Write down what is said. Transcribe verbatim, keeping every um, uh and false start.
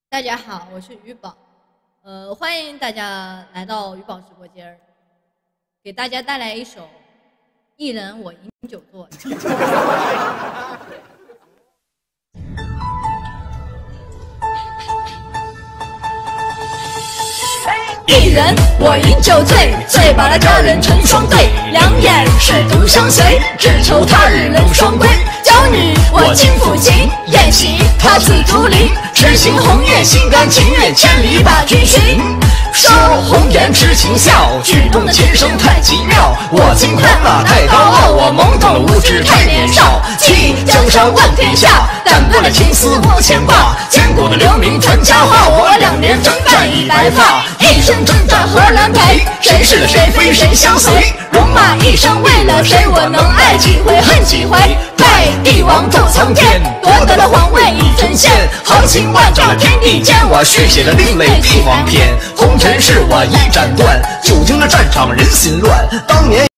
大家好，我是于宝，呃，欢迎大家来到于宝直播间，给大家带来一首《一人我饮酒醉》。 一人我饮酒醉，醉把了佳人成双对，两眼是独相随，只求他日能双归。娇女我轻抚琴，宴席他自竹林，痴心红颜心甘情愿，千里把君寻。说红颜痴情笑，举动的琴声太奇妙。我轻狂啊太高傲，我懵懂无知太年少。弃江山问天下，但不了情丝无牵挂。千古的留名传佳话，我两年征战已白发。一生征战何难陪？谁是谁非谁相随？戎马一生为了谁？我能爱几回恨几回？拜帝王斗苍天，夺得了皇位已真仙。豪情万丈天地间，我续写了另类帝王篇。红尘事我一斩断，久经了战场人心乱。当年